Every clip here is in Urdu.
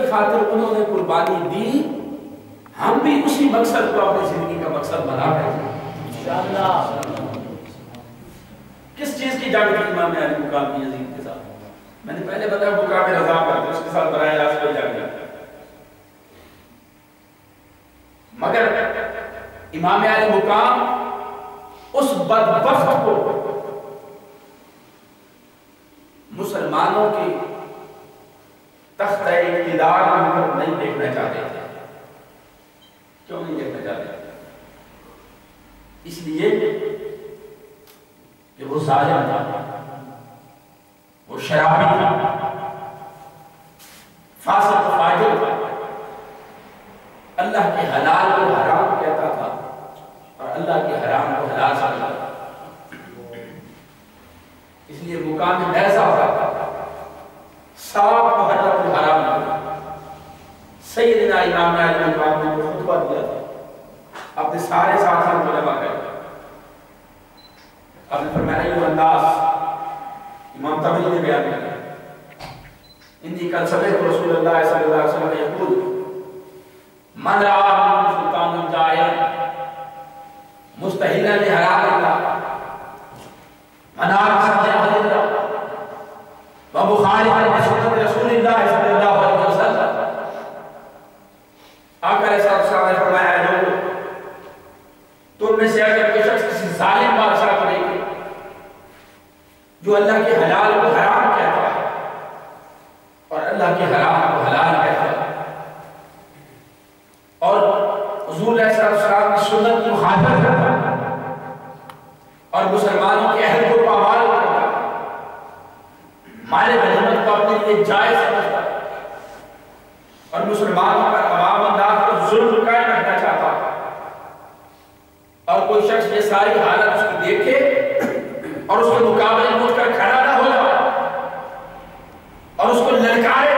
خاطر انہوں نے قربانی دی، ہم بھی اسی مقصد کو اپنی زندگی کا مقصد بنا رہے ہیں انشاءاللہ۔ کس چیز کی جنگ تھی امام علی مقام کی یزید کے ساتھ؟ میں نے پہلے بتایا مقام رضا پر، اس کے ساتھ براہ راست کوئی جنگ نہیں، مگر امام علی مقام اس بدبخت کو مسلمانوں کی تخت اقتدار پر نہیں دیکھنا چاہتے تھے۔ کیوں نہیں دیکھنا چاہتے؟ اس لیے کہ وہ ظالم تھا، وہ شرابی تھا، فاسق و فاجر تھا، اللہ کے حلال کو حرام کہتا تھا اور اللہ کے حرام کو حلال سمجھتا تھا۔ اس لیے مقام ایسا ہوتا تھا، صاف محرم الحرام سیدنا امام علی مقام نے جو خطبہ دیا تھا اپنے سارے ساتھیوں کو جمع کر آپ نے فرمایا ایھا الناس، امام طبری نے بیان کیا انی قد سمعت رسول اللہ صلی اللہ علیہ وسلم یقول من رأى منکم سلطانا جائرا مستحلا لحرام اللہ مناقصا لعهد اللہ ومخالفا لسنت رسول اللہ صلی اللہ علیہ وسلم۔ آقا علیہ السلام نے فرمایا لوگوں، تم میں سے اگر کوئی شخص کسی ظالم بادشاہ کو دیکھے جو اللہ کے حلال کو حرام کہتا ہے اور اللہ کے حرام کو حلال کہتا ہے اور حضور علیہ السلام کی سنت کی مخالفت کرتا ہے اور مسلمانوں کے عہد کو پامال کرتا ہے، مال غنیمت کو اپنے لیے جائز سمجھتا ہے اور مسلمانوں پر عوام انداز کو ظلم قائم رکھنا چاہتا ہے، اور کوئی شخص یہ ساری حالت اس کی دیکھے اور اس کے مقابلے میں اٹھ کر کھڑا نہ ہو جائے اور اس کو للکارے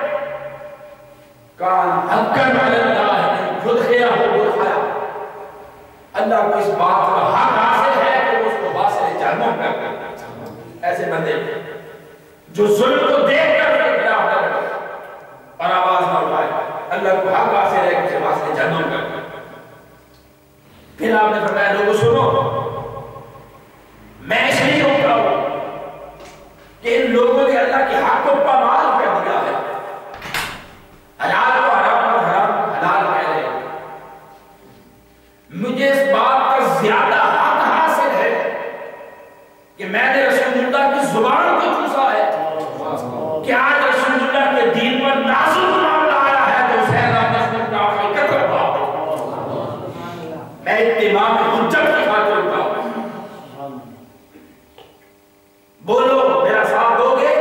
کان حقاً علی اللہ یدخلہ مدخلا، اللہ کو اس بات کا حق حاصل ہے کہ وہ اس کو واصل جہنم کر دے۔ ایسے بندے جو ظلم کو دیکھ کر کے خلاف نہ کرے اور آواز نہ اٹھائے، اللہ کو حق حاصل ہے کہ اسے واصل جہنم کر دے۔ پھر آپ نے فرمایا لوگوں سنو، میں اس لیے روک رہا ہوں کہ ان لوگوں نے اللہ کے حق کو پامال کر دیا ہے، حلال کو حرام اور حرام کو حلال کہہ رہے ہیں۔ مجھے اس بات کا زیادہ حق حاصل ہے کہ میں نے رسول اللہ کی زبان کو چوسا ہے کہ آج رسول اللہ کے دین پر نازل معاملہ آیا ہے تو حسین احمد کا آخری قتل ہوا۔ میں اتمام حجت کی خاطر ہوتا ہوں، بولو میرا ساتھ دو گے؟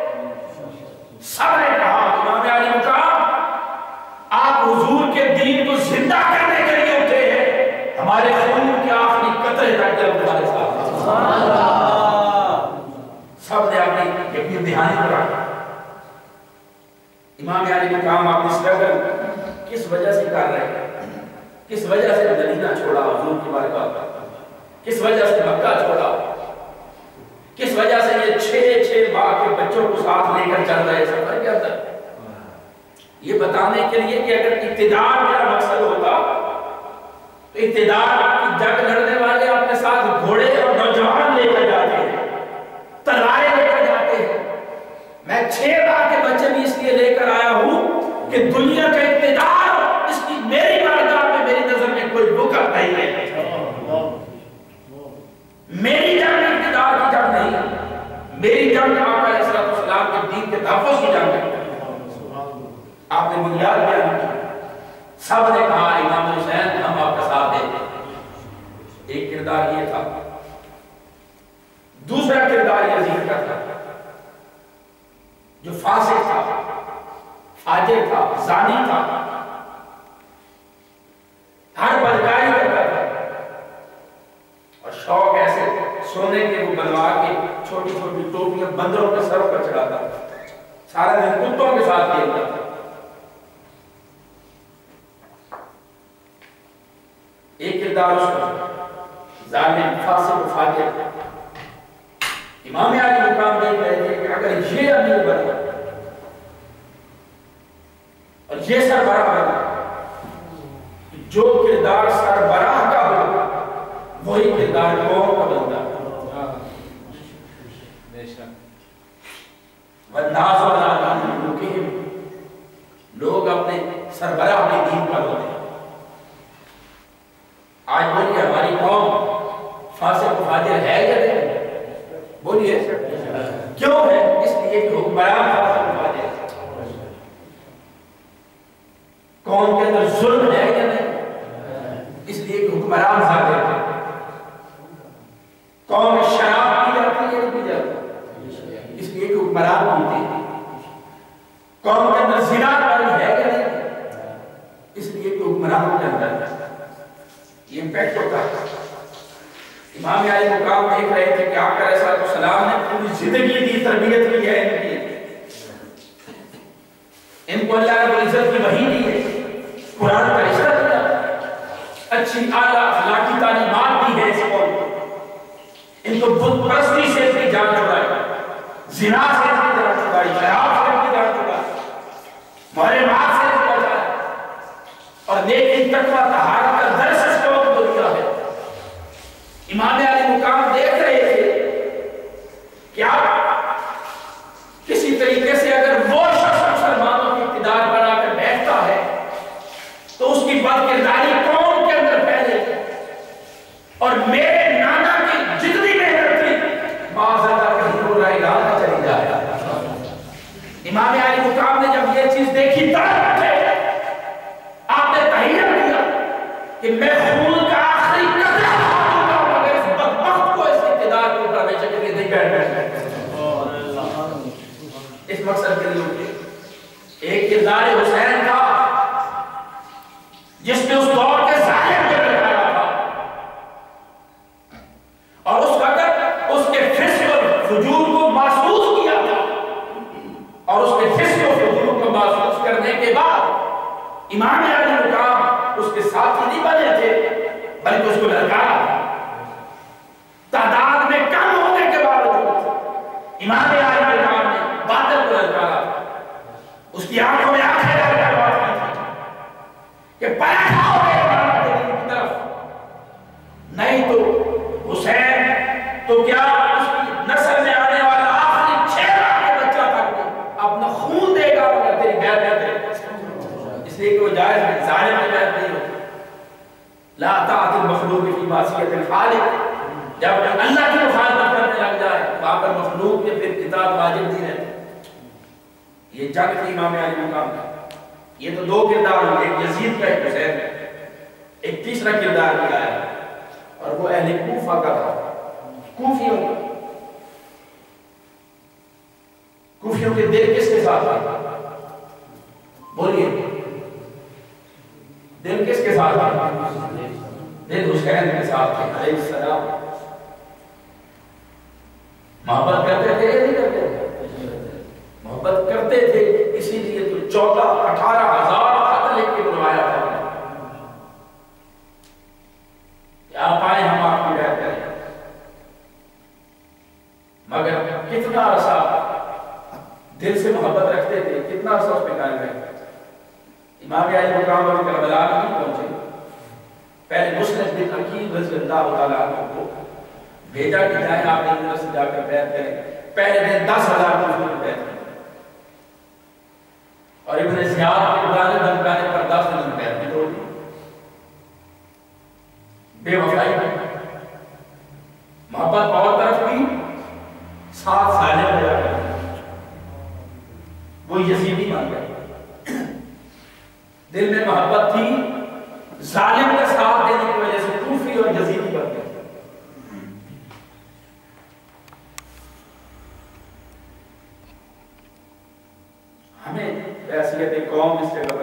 سب نے کہا امام علی مقام آپ حضور کے دین کو زندہ کرنے کے لیے اٹھے ہیں، ہمارے خون کے آخری قطرے تک جب تمہارے ساتھ ہیں۔ سب نے اپنی یقین دہانی پر رکھا۔ امام علی مقام اپنی سٹرگل کس وجہ سے کر رہے ہیں؟ کس وجہ سے مدینہ چھوڑا حضور کی بارگاہ، کس وجہ سے مکہ چھوڑا، کس وجہ سے یہ 6 ماہ کے بچوں کو ساتھ لے کر چل رہے سفر کے اندر؟ یہ بتانے کے لیے کہ اگر اقتدار کا مقصد ہوتا تو اقتدار کی جنگ لڑنے والے اپنے ساتھ گھوڑے اور نوجوان لے کر جاتے ہیں، تلواریں لے کر جاتے ہیں۔ میں 6 ماہ کے بچے بھی اس لیے لے کر آیا ہوں کہ دنیا کا اقتدار اس کی میری بارگاہ میں میری نظر میں کوئی بکر نہیں ہے۔ میری جنگ اقتدار کی جنگ نہیں، میری جنگ آقا علیہ السلام کے دین کے تحفظ کی جنگ ہے۔ آپ نے بنیاد بیان کی، سب نے کہا امام حسین ہم آپ کا ساتھ دیں۔ ایک کردار یہ تھا، دوسرا کردار یزید کا تھا جو فاسق تھا، فاجر تھا، زانی تھا، ہر بدکاری کرتا تھا اور شوق ایسے سونے کے وہ بنوا کے چھوٹی چھوٹی ٹوپیاں بندروں کے سروں پر چڑھاتا تھا، سارا دن کتوں کے ساتھ کھیلتا تھا۔ ایک کردار اس کا ظالم، فاسق و فاجر۔ امام علی مقام دیکھ رہے تھے کہ اگر یہ امیر بنے یہ سربراہ بنا، جو کردار سربراہ کا ہو وہی کردار قوم کا بنتا ہے۔ والناس علی دین ملوکہم، لوگ اپنے سربراہ کے دین پر ہوتے ہیں۔ آج بولیے ہماری قوم فاسق و فاجر ہے یا نہیں؟ بولیے کیوں ہے؟ اس لیے کہ حکمران فاسق و فاجر ہے۔ قوم کے اندر ظلم ہے یا نہیں؟ اس لیے کہ حکمران ظالم ہے۔ قوم میں شراب پی جاتی ہے یا نہیں پی جاتی؟ اس لیے کہ حکمران پیتے ہیں۔ قوم کے اندر زنا کاری ہے یا نہیں؟ اس لیے کہ حکمران کے اندر یہ امپیکٹ ہوتا ہے۔ امام علی مقام دیکھ رہے تھے کہ آقا علیہ السلام نے پوری زندگی دی تربیت کی ہے ان کو اللہ رب العزت کی وحی دی ہے، قرآن کا رشتہ دیا، اچھی اعلیٰ اخلاقی تعلیمات دی ہے اس قوم کو۔ ان کو بت پرستی سے اپنی جان چھڑائی، زنا سے اپنی جان چھڑائی، شراب سے اپنی جان چھڑائی، محرمات سے اپنی جان چھڑائی، اور نیکی تقویٰ طہارت کا درس اس قوم کو دیا ہے۔ امام علی مقام دیکھ رہے تھے کہ آپ کسی طریقے سے اگر وہ شخص مسلمانوں کی اقتدار بنا کر بیٹھتا ہے تو اس کی بدکرداری قوم کے اندر پھیلے گی، اور میرے نانا کی جتنی محنت تھی معاذ اللہ کہیں وہ رائے گاہ نہ چلی جائے۔ امام علی مقام نے جب یہ چیز دیکھی آپ نے تحیر کیا کہ میں خون کا آخری قطرہ کھاؤں گا مگر اس بدبخت کو اس اقتدار کے اوپر ہمیشہ کے لیے نہیں بیٹھ۔ اس مقصد کے لیے ایک کردار حسین تھا جس نے اس دور کے ظالم کو بچایا تھا، اور اس وقت اس کے فسق اور فجور کو محسوس کیا تھا، اور اس کے فسق اور فجور کو محسوس کرنے کے بعد امام علی مقام اس کے ساتھی نہیں بنے تھے بلکہ اس کو للکارا تھا۔ تعداد میں کم ہونے کے باوجود امام علی مقام نے باطل کو للکارا تھا، اس کی آنکھوں میں آنکھیں ڈال کر بات کی تھی کہ پلٹ آؤ امام کے دین کی طرف، نہیں تو حسین تو کیا اس کی نسل میں آنے والا آخری 6 ماہ کے بچہ تک اپنا خون دے گا مگر تیری بیعت نہ کرے، اس لیے کہ وہ جائز میں ظالم میں بیعت نہیں ہوتی۔ لا طاعت المخلوق فی معصیت الخالق، جب اللہ کی مخالفت کرنے لگ جائے وہاں پر مخلوق کے پھر اطاعت واجب نہیں رہتی۔ یہ جنگ تھی امام علی مقام کا۔ یہ تو 2 کردار ہوئے، ایک یزید کا، ایک حسین کا، ایک تیسرا کردار بھی آیا اور وہ اہل کوفہ کا تھا، کوفیوں کا۔ کوفیوں کے دل کس کے ساتھ تھا؟ بولیے دل کس کے ساتھ تھا؟ دل حسین کے ساتھ تھے علیہ السلام۔ محبت کرتے تھے یا نہیں کرتے تھے؟ محبت کرتے تھے، اسی لیے تو 18,000 خط لکھ کے بلوایا تھا کہ آپ آئیں ہم آپ کی بیعت کریں۔ مگر کتنا عرصہ دل سے محبت رکھتے تھے، کتنا عرصہ اس پہ قائم رہے۔ امام علی مقام اور کربلا نہیں پہنچے، پہلے مسلم بن عقیل رضی اللہ تعالیٰ عنہ کو بھیجا کہ جائیں آپ ایک طرف سے جا کر بیعت کریں۔ پہلے دن 10,000 کو بیعت کریں، اور ابن زیاد کے بلانے دھمکانے پر 10 دن بیعت بھی توڑ دی۔ بے وفائی میں محبت اور طرف کی، ساتھ ظالم ہو جاتا ہے، وہ یزیدی بن گیا۔ دل میں محبت تھی، ظالم کا ساتھ دینے کی وجہ سے کوفی اور یزیدی بن گئے۔ ہمیں حیثیت قوم اس جگہ پر